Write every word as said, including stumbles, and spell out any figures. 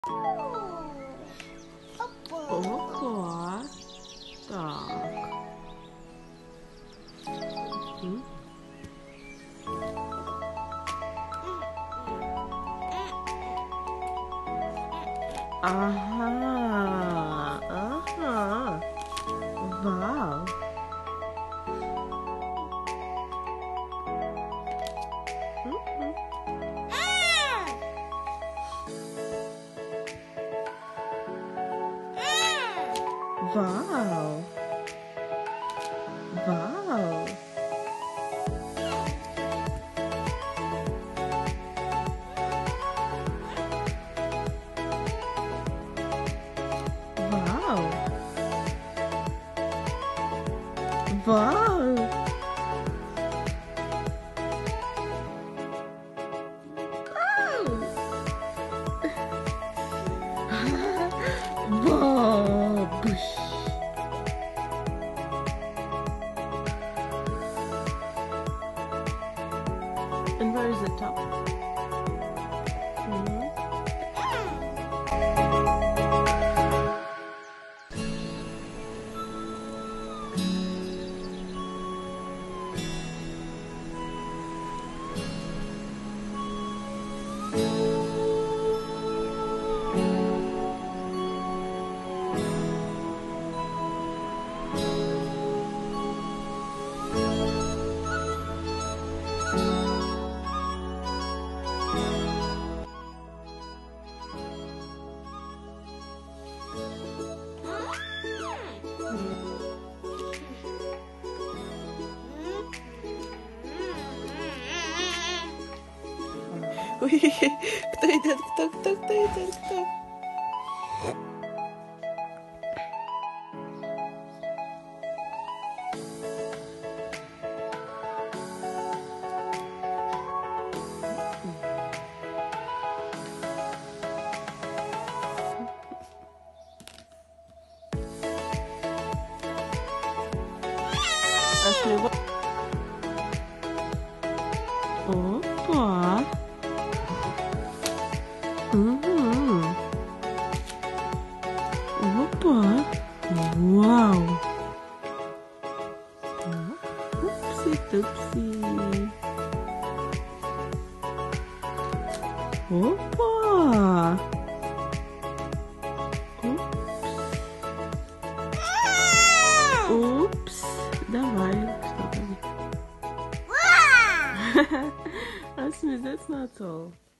Опа. Так. М? Ага. Ага. Вау. М-м. Вау. Вау. Вау. Вау. Вау. Буш. And where is the top? Mm-hmm. Ой, кто идет? Кто, кто, кто идет? Кто? Asmii, what? Опа. Угу. Опа. Вау. Упси-тупси. Опа. Упс. Упс. Давай. Что там? Asmii, that's not all.